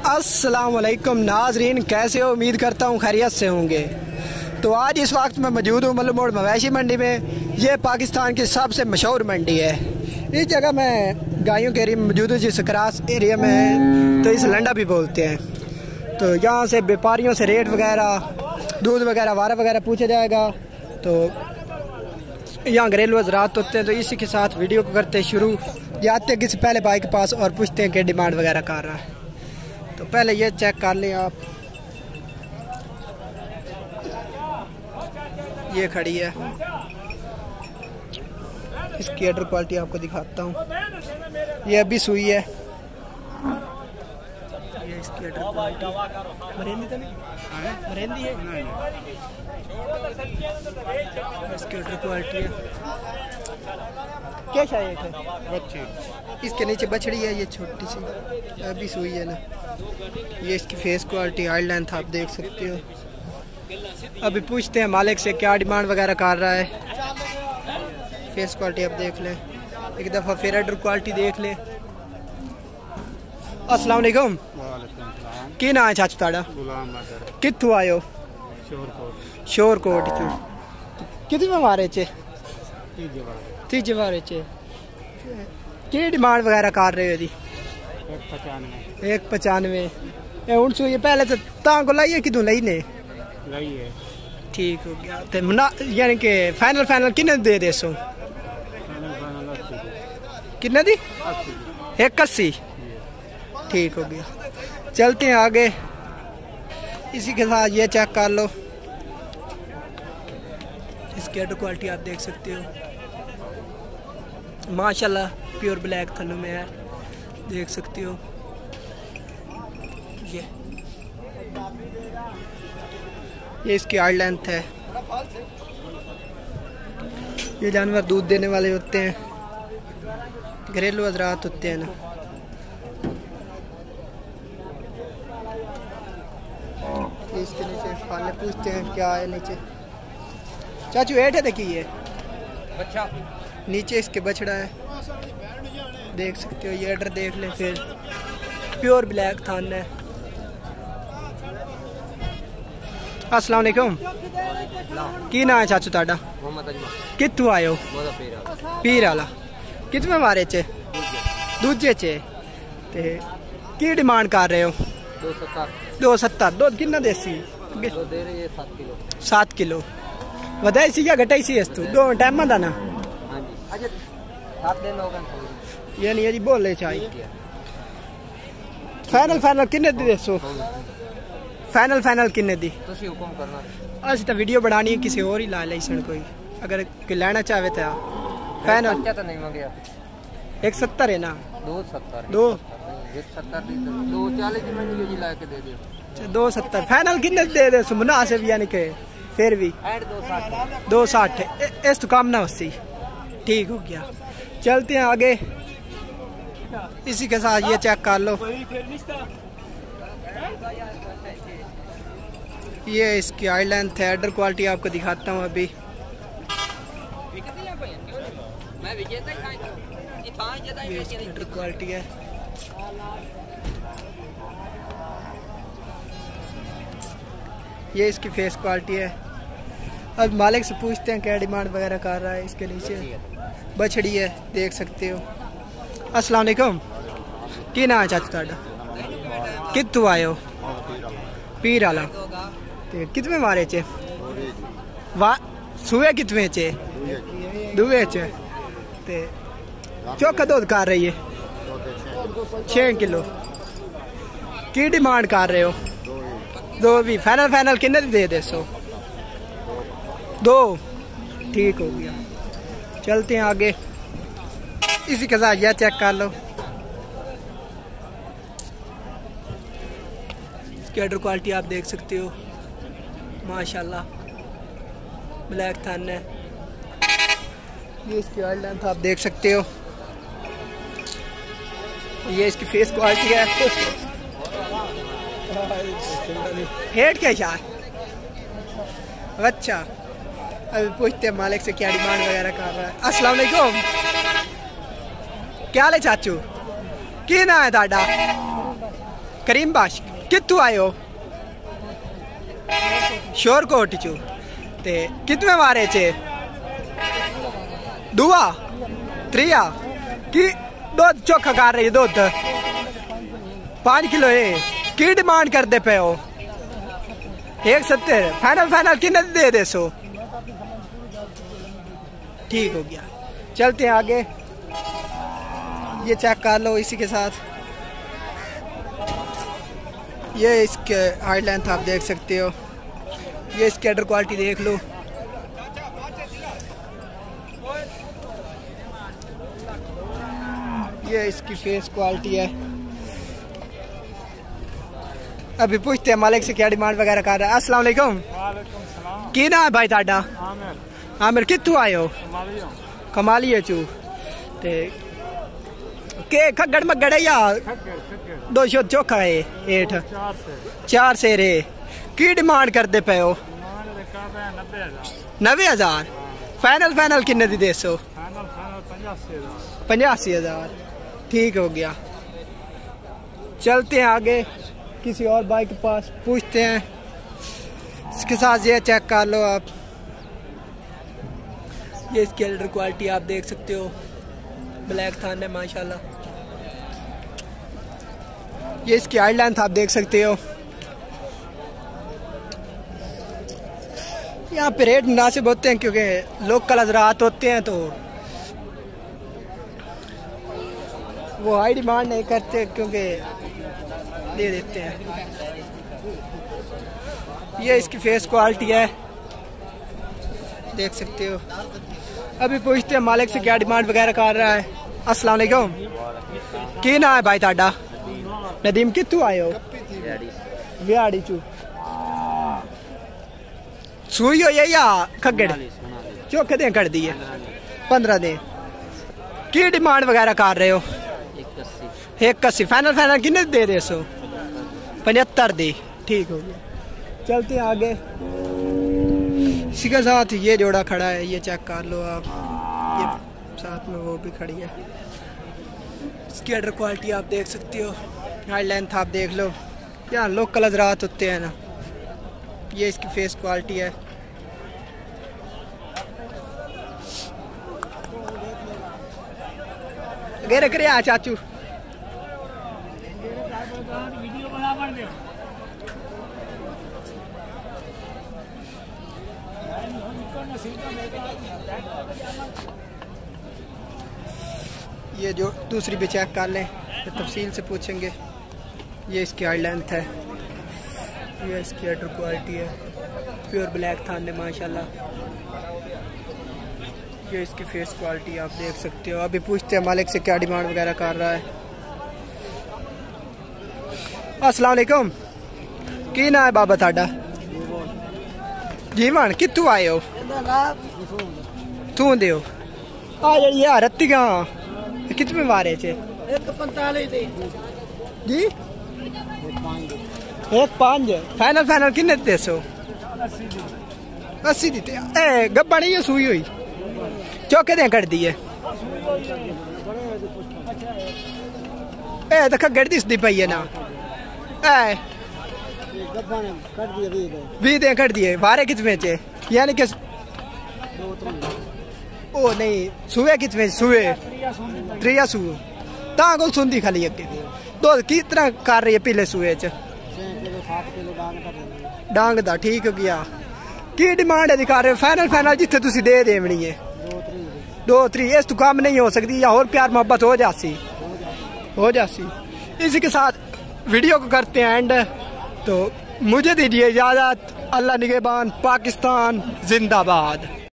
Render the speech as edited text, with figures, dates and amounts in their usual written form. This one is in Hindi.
अस्सलाम वालेकुम नाजरीन, कैसे हो? उम्मीद करता हूँ खैरियत से होंगे। तो आज इस वक्त मैं मौजूद हूँ मल्लू मोड़ मवेशी मंडी में। ये पाकिस्तान की सबसे मशहूर मंडी है। इस जगह मैं गायों के एरिया में मौजूद हूँ, जिस क्रास एरिया में है तो इस लंडा भी बोलते हैं। तो यहाँ से व्यापारियों से रेट वगैरह, दूध वगैरह, वारा वगैरह पूछा जाएगा। तो यहाँ घरेलू हज़रात होते हैं। तो इसी के साथ वीडियो को करते शुरू। जाते हैं किसी पहले भाई के पास और पूछते हैं कि डिमांड वगैरह कर रहा है। तो पहले ये चेक कर लें आप, ये खड़ी है। इसकी अडर क्वालिटी आपको दिखाता हूँ। ये अभी सुई है। ये इसकी अडर क्वालिटी मरेंदी तो नहीं, मरेंदी है। इसकी अडर क्वालिटी है। क्या शायद है बच्चे, इसके नीचे बछड़ी है। ये छोटी सी अभी सुई है ना। ये इसकी फेस क्वालिटी, हाई लेंथ आप देख सकते हो। अभी पूछते हैं मालिक से क्या डिमांड वगैरह कर रहा है। फेस क्वालिटी आप देख लें एक दफ़ा, फिर अडर क्वालिटी देख लें। अस्सलाम वालेकुम। की नाम है चाचू ताड़ा? कित्थों आए हो? शोरकोट चो। कितने मारे चे? तीजे मारे चे। की डिमांड वगैरह कर रहे हो जी? 195। हूँ सो ये पहले तो तां लाइए कितों लई ने? ठीक हो गया। ते यानी कि फाइनल किन्ने दे दे सो? किन्ने दी? 180। ठीक हो गया। चलते हैं आगे। इसी के साथ ये चेक कर लो। इसकी अडर क्वालिटी आप देख सकते हो। माशाल्लाह प्योर ब्लैक थनों में है, देख सकते हो। ये इसकी हार्ड लेंथ है। ये जानवर दूध देने वाले होते हैं, घरेलू हज़रात होते हैं ना। इसके नीचे फाले पूछते हैं क्या है नीचे। चाचू हेठ है, देखिए बच्चा नीचे इसके बछड़ा है, देख सकते हो। ये अडर देख ले, फिर प्योर ब्लैक थान है। अस्सलाम वालेकुम। की नाम है चाचू ताड़ा? कित्थों आए हो? पीर आला। कितने मारे चे? दूजे चे। ते की डिमांड कर रहे हो? 270। दूध कितना देसी? 7 किलो। वधाई सी या घटाई सी? इस तू दो टाइम दा ना ये नहीं है जी, बोले चाहिए। फाइनल किन्ने दी दसो? फाइनल किन्ने दी? अस तो वीडियो बनानी है, किसी और ही ला सन कोई, अगर कोई लेना चाहे तो। फाइनल 170 है ना? 270 फाइनल किन्ने दे दे मुनासिब, यानी कि फिर भी 260। इस तो कम ना 80। ठीक हो गया। चलते हैं आगे। इसी के साथ ये चेक कर लो। ये इसकी हाई लेंथ है। अडर क्वालिटी आपको दिखाता हूँ अभी। ये इसकी अडर क्वालिटी है। ये इसकी फेस क्वालिटी है। अब मालिक से पूछते हैं क्या डिमांड वगैरह कर रहा है। इसके नीचे बछड़ी है, देख सकते हो। अस्सलाम वालेकुम। की नाम है चाचू ताड़ा? कित्थों आए हो? पीर आला। कितने मारे चे? सुए कितने चे? दुए चे। ते चौका दूध कर रही है 6 किलो। की डिमांड कर रहे हो? 2 भी। फाइनल किन्ने दे दे सो? 2। ठीक हो गया। चलते हैं आगे। इसी के साथ यह चेक कर लो। इसकी अडर क्वालिटी आप देख सकते हो। माशाल्लाह ब्लैक थान है। ये इसकी हार्ड लेंथ आप देख सकते हो। ये इसकी फेस क्वालिटी है। हेड क्या यार? अच्छा, अभी पूछते हैं मालिक से क्या डिमांड वगैरह कर रहा है। अस्सलाम वालेकुम। क्या ले चाचू? की ना है ताड़ा? करीम बाश कितों आए हो? शोरकोट चू। ते कितने मारे चे? दुआ त्रिया की दूध चोखा कर रही दूध 5 किलो है की डिमांड करते पे हो? 170 फाइनल कितने दे दे सो? ठीक हो गया, चलते हैं आगे। ये चेक कर लो इसी के साथ। ये इसके हाई लेंथ आप देख सकते हो। ये इसकी अडर क्वालिटी देख लो। ये इसकी फेस क्वालिटी है। अभी पूछते हैं मालिक से क्या डिमांड वगैरह कर रहा है। अस्सलाम वालेकुम। की नाम है भाई ताड़ा? आमिर कितों आए हो? कमालिए चू। ते के खगड़ मगड़ है या 200 चोखा है? 4 से रे की डिमांड करते पे हो? 90,000 फाइनल किन्ने दी दे सो? 85,000। ठीक हो गया, चलते हैं आगे किसी और भाई के पास पूछते हैं। इसके साथ ये चेक कर लो आप। ये इसकी एल्डर क्वालिटी आप देख सकते हो। ब्लैक थान है माशाल्लाह। ये इसकी हाइड लेंथ आप देख सकते हो। यहाँ पे रेट मुनासिब होते हैं क्योंकि लोकल हजरात होते हैं तो वो हाई डिमांड नहीं करते क्योंकि दे देते हैं। ये इसकी फेस क्वालिटी है, देख सकते हो। अभी पूछते हैं मालिक से क्या डिमांड वगैरह कर रहा है। अस्सलाम वालेकुम। की नाम है भाई ताड़ा? नदीम कितों आए हो? बिहाड़ी चू। सुई हो या खगड़ चोखे दे कर दिए? 15 दे। की डिमांड वगैरह कर रहे हो? 81 फाइनल कितने दे रहे सो? 75 दे। ठीक हो गया, चलते हैं आगे। इसी के साथ ये जोड़ा खड़ा है, ये चेक कर लो आप। ये साथ में वो भी खड़ी है। इसकी अडर क्वालिटी आप देख सकते हो। हाई लेंथ आप देख लो। यहाँ लोकल हजरात होते हैं ना। ये इसकी फेस क्वालिटी है। घेरे करे आ चाचू। ये जो दूसरी भी चेक कर लें तो तफसील से पूछेंगे। ये इसकी हाई लेंथ है। ये इसकी अडर क्वालिटी है। प्योर ब्लैक थान है माशाल्लाह। ये इसकी फेस क्वालिटी आप देख सकते हो। अभी पूछते हैं मालिक से क्या डिमांड वगैरह कर रहा है। अस्सलाम वालेकुम। की नाम है बाबा ताड़ा? जीवन कितों आए हो? तू दे हो आ जी यार रत्तियां कितने मारे चे? 45 जी। 1.5 फाइनल किन्ने दे सो? 80 दी। ए गब्बा नहीं है सुई हुई चौके दे कर दी है। ए देखा गड़ दिसदी पई है ना। ए भी दे कर दिए बारे कितने चे? यानी कि ओ नहीं सुवे कितने सुवे? 3 सुवे तां सुंदी खाली अगे दो कितना कर रही है पीले सुवे च डांग दा। ठीक हो गया, की डिमांड है दिखा रहे? फाइनल जिथे तुसी दे देवनी है 2-3 इस तो कम नहीं हो सकती या और प्यार मोहब्बत हो जासी। इसी के साथ वीडियो को करते हैं एंड। तो मुझे दीजिए इजाजत। अल्लाह निगहबान। पाकिस्तान जिंदाबाद।